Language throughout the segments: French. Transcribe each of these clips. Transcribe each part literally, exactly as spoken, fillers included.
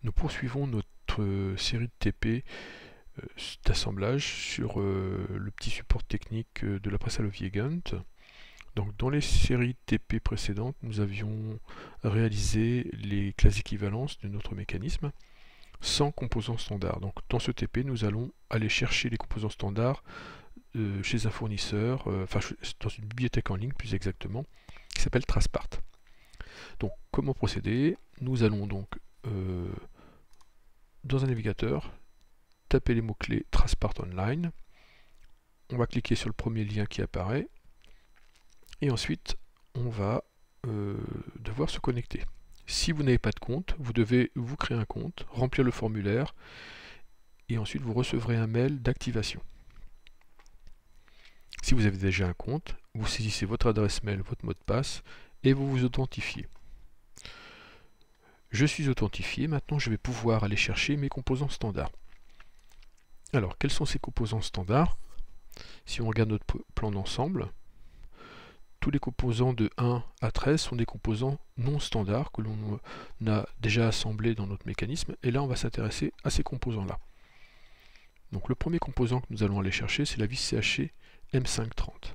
Nous poursuivons notre euh, série de T P euh, d'assemblage sur euh, le petit support technique euh, de la presse à levier Gantt. Donc, dans les séries de T P précédentes, nous avions réalisé les classes équivalences de notre mécanisme sans composants standards. Donc, dans ce T P, nous allons aller chercher les composants standards euh, chez un fournisseur, euh, enfin dans une bibliothèque en ligne plus exactement, qui s'appelle Tracepart. Donc, comment procéder? Nous allons donc euh, dans un navigateur taper les mots-clés Tracepart Online. On va cliquer sur le premier lien qui apparaît et ensuite on va euh, devoir se connecter. Si vous n'avez pas de compte, vous devez vous créer un compte, remplir le formulaire et ensuite vous recevrez un mail d'activation. Si vous avez déjà un compte, vous saisissez votre adresse mail, votre mot de passe et vous vous authentifiez. Je suis authentifié, maintenant je vais pouvoir aller chercher mes composants standards. Alors, quels sont ces composants standards? Si on regarde notre plan d'ensemble, tous les composants de un à treize sont des composants non standards que l'on a déjà assemblés dans notre mécanisme, et là on va s'intéresser à ces composants-là. Donc le premier composant que nous allons aller chercher, c'est la vis C H C M cinq trente.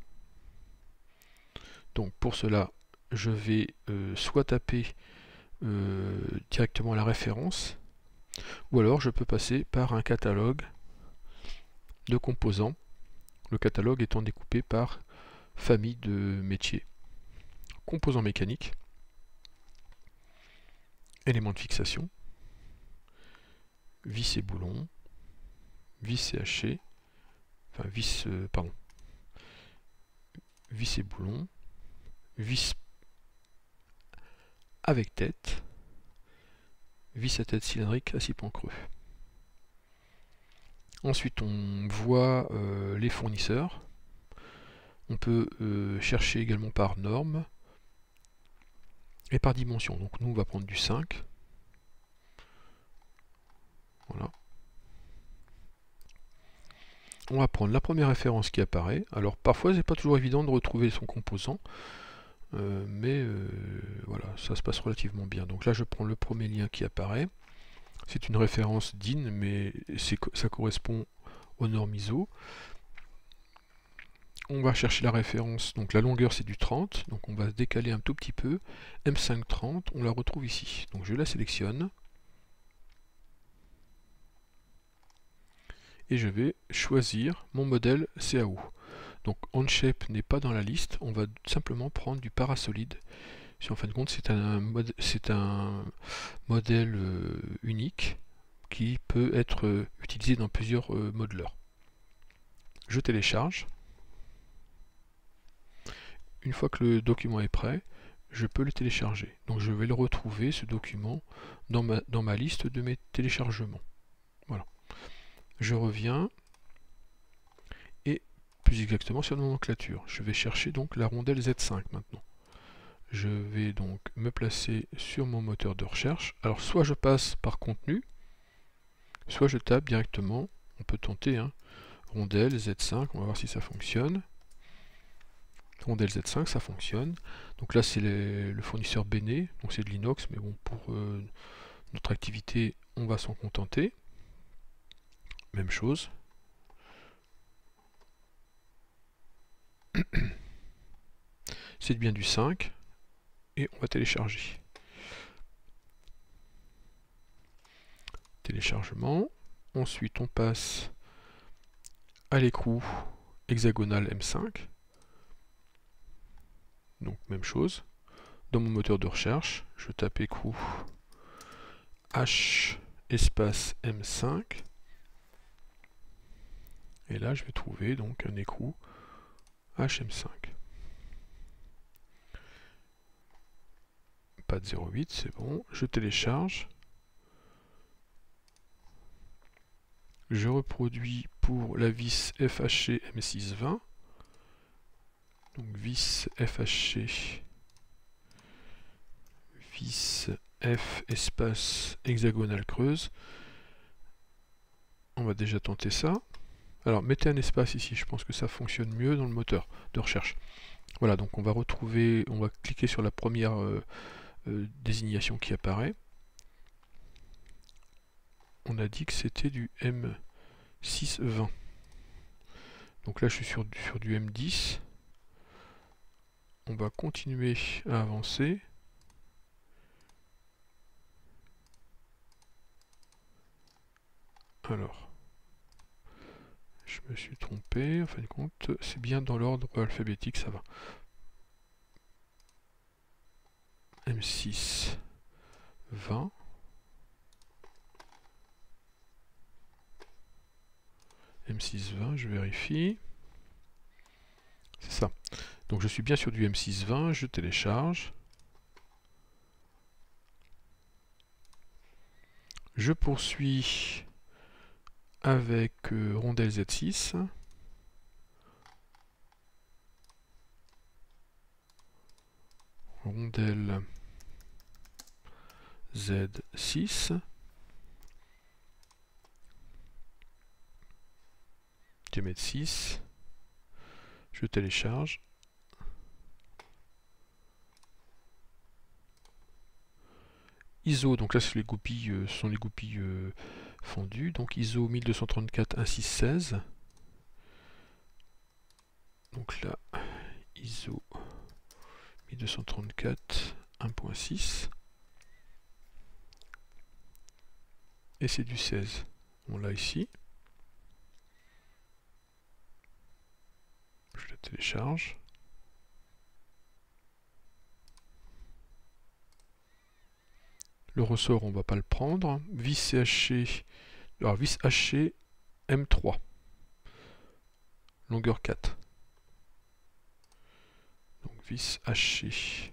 Donc pour cela, je vais euh, soit taper euh, directement la référence, ou alors je peux passer par un catalogue de composants, le catalogue étant découpé par famille de métiers. Composants mécaniques, éléments de fixation, vis et boulons, vis C H C, enfin vis, euh, pardon, vis et boulons, vis avec tête, vis à tête cylindrique à six points creux. Ensuite, on voit euh, les fournisseurs. On peut euh, chercher également par norme et par dimension. Donc nous, on va prendre du cinq. Voilà. On va prendre la première référence qui apparaît. Alors parfois, c'est pas toujours évident de retrouver son composant, euh, mais euh, voilà, ça se passe relativement bien. Donc là, je prends le premier lien qui apparaît. C'est une référence D I N, mais ça correspond aux normes I S O. On va chercher la référence, donc la longueur c'est du trente, donc on va se décaler un tout petit peu. M cinq trente, on la retrouve ici. Donc je la sélectionne. Et je vais choisir mon modèle C A O. Donc Onshape n'est pas dans la liste, on va simplement prendre du parasolide. Si en fin de compte c'est un, mod un modèle euh, unique qui peut être euh, utilisé dans plusieurs euh, modeleurs. Je télécharge. Une fois que le document est prêt, je peux le télécharger. Donc je vais le retrouver, ce document, dans ma, dans ma liste de mes téléchargements. Voilà. Je reviens, et plus exactement sur la nomenclature. Je vais chercher donc la rondelle Z cinq maintenant. Je vais donc me placer sur mon moteur de recherche. Alors soit je passe par contenu, soit je tape directement, on peut tenter, hein, rondelle Z cinq, on va voir si ça fonctionne. Rondelle Z cinq, ça fonctionne. Donc là c'est le fournisseur Bene, donc c'est de l'inox, mais bon, pour euh, notre activité, on va s'en contenter. Même chose. C'est bien du cinq, et on va télécharger. Téléchargement. Ensuite on passe à l'écrou hexagonal M cinq. Donc même chose. Dans mon moteur de recherche, je tape écrou H espace M cinq. Et là je vais trouver donc un écrou H M cinq. Pas de zéro huit, c'est bon. Je télécharge. Je reproduis pour la vis F H C M six vingt. Donc vis F H C, vis F espace hexagonale creuse. On va déjà tenter ça. Alors mettez un espace ici, je pense que ça fonctionne mieux dans le moteur de recherche. Voilà, donc on va retrouver, on va cliquer sur la première euh, euh, désignation qui apparaît. on a dit que c'était du M six vingt. Donc là je suis sur, sur du M dix. On va continuer à avancer. Alors, je me suis trompé, en fin de compte, c'est bien dans l'ordre alphabétique, ça va. M six vingt. M six vingt, je vérifie. C'est ça. Donc je suis bien sur du M six vingt, je télécharge. Je poursuis avec euh, Rondelle Z six. Rondelle Z six. Diamètre six. Je télécharge. I S O, donc là les goupilles, euh, ce sont les goupilles euh, fondues. Donc I S O mille deux cent trente-quatre un six seize. Donc là, I S O mille deux cent trente-quatre un point six. Et c'est du seize. On l'a ici. Je le télécharge. Le ressort, on ne va pas le prendre. Vis C H C, alors vis H C M trois. Longueur quatre. Donc vis H C.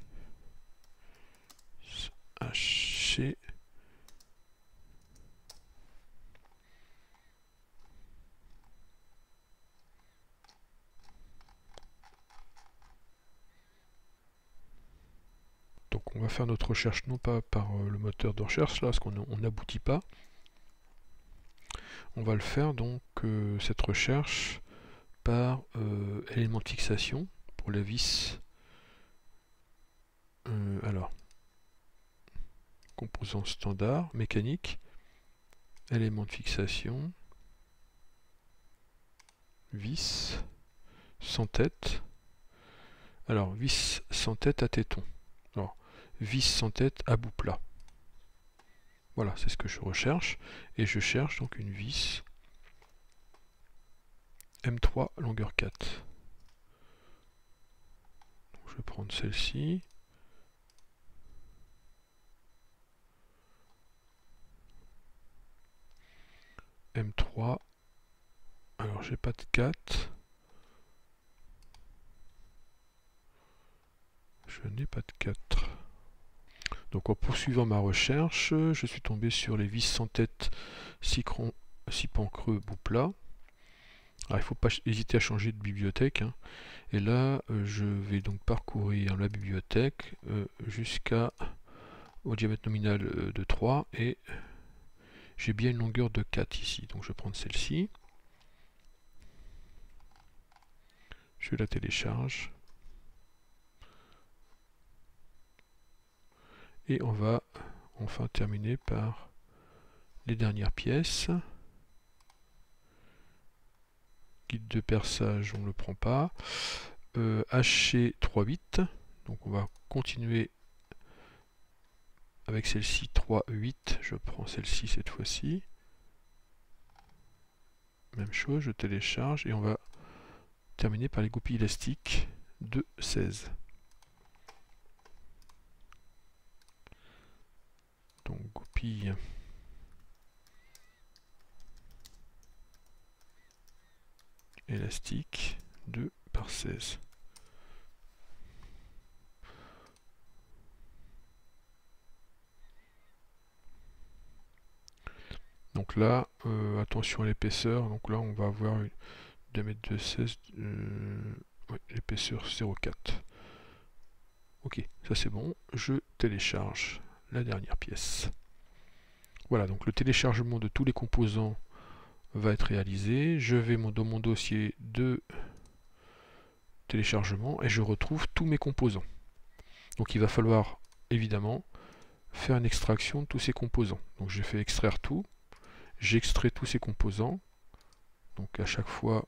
H C. Donc on va faire notre recherche non pas par euh, le moteur de recherche là, parce qu'on n'aboutit pas. On va le faire donc euh, cette recherche par euh, élément de fixation pour la vis. Euh, alors, composant standard, mécanique, élément de fixation, vis, sans tête. Alors, vis sans tête à téton. Alors, vis sans tête à bout plat. Voilà, c'est ce que je recherche. Et je cherche donc une vis M trois longueur quatre. Donc, je vais prendre celle-ci. M trois. Alors, j'ai pas de quatre. Je n'ai pas de quatre. Donc en poursuivant ma recherche, je suis tombé sur les vis sans tête six pans creux bout plat. Alors il ne faut pas hésiter à changer de bibliothèque. Hein. Et là, euh, je vais donc parcourir la bibliothèque euh, jusqu'à au diamètre nominal euh, de trois et j'ai bien une longueur de quatre ici. Donc je vais prendre celle-ci. Je la télécharge. Et on va enfin terminer par les dernières pièces. Guide de perçage, on ne le prend pas. Euh, H C trois huit. Donc on va continuer avec celle-ci trois huit. Je prends celle-ci cette fois-ci. Même chose, je télécharge et on va terminer par les goupilles élastiques de seize. Donc goupille élastique deux par seize. Donc là, euh, attention à l'épaisseur. Donc là, on va avoir une diamètre de seize, euh, ouais, l'épaisseur zéro virgule quatre. Ok, ça c'est bon. Je télécharge la dernière pièce. Voilà, donc le téléchargement de tous les composants va être réalisé. Je vais dans mon dossier de téléchargement et je retrouve tous mes composants. Donc il va falloir évidemment faire une extraction de tous ces composants. Donc j'ai fait extraire tout j'extrais tous ces composants. Donc à chaque fois,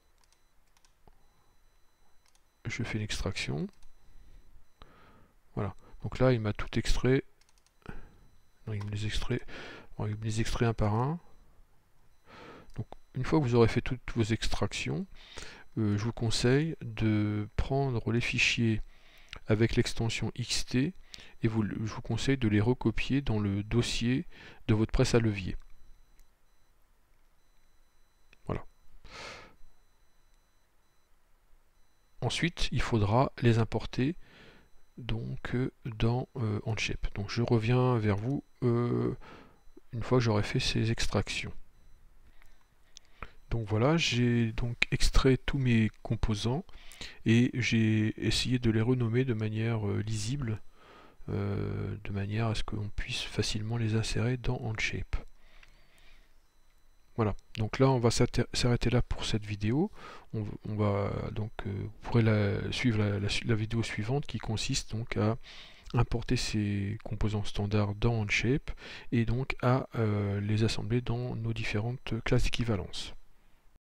je fais l'extraction. Voilà. Donc là, il m'a tout extrait. Non, il me les extrait. Bon, il me les extrait un par un. Donc une fois que vous aurez fait toutes vos extractions, euh, je vous conseille de prendre les fichiers avec l'extension X T et vous, je vous conseille de les recopier dans le dossier de votre presse à levier. Voilà. Ensuite, il faudra les importer donc euh, dans euh, Onshape. Donc je reviens vers vous euh, une fois que j'aurai fait ces extractions. Donc voilà, j'ai donc extrait tous mes composants et j'ai essayé de les renommer de manière euh, lisible, euh, de manière à ce qu'on puisse facilement les insérer dans Onshape. Voilà, donc là on va s'arrêter là pour cette vidéo. On, on va donc euh, vous pourrez la, suivre la, la, la vidéo suivante qui consiste donc à importer ces composants standards dans Onshape et donc à euh, les assembler dans nos différentes classes d'équivalence.